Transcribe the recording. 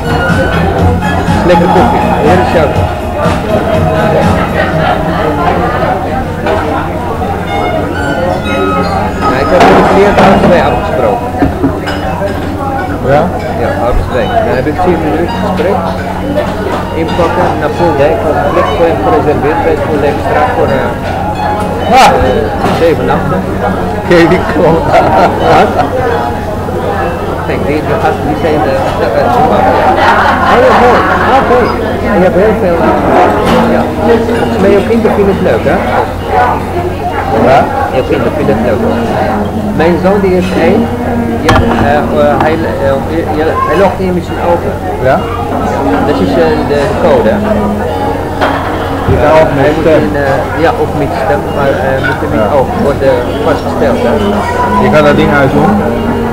Lekkere koffie, heerlijk shout. Nou, ik heb met de cliënt half 2 afgesproken. Ja? Ja, half 2. Dan heb ik 7 minuten gesprek. Inpakken, naar full day. Ik had een plek voor hem gereserveerd bij full day extra voor 7 nachten. Kijk, die klopt. Wat? Kijk, die gasten die zijn oh ja, mooi. Oké. En je hebt heel veel. Ja. Volgens mij jouw kinderen vinden het leuk, hè? Ja? Jouw kinderen vinden het leuk. Mijn zoon die is 1. Ja, hij logt in met zijn ogen. Ja? Dat is de code. Je kan ook met stem. Ja, of met stem, maar moet er niet ogen worden vastgesteld. Hè? Je kan dat ding uitdoen.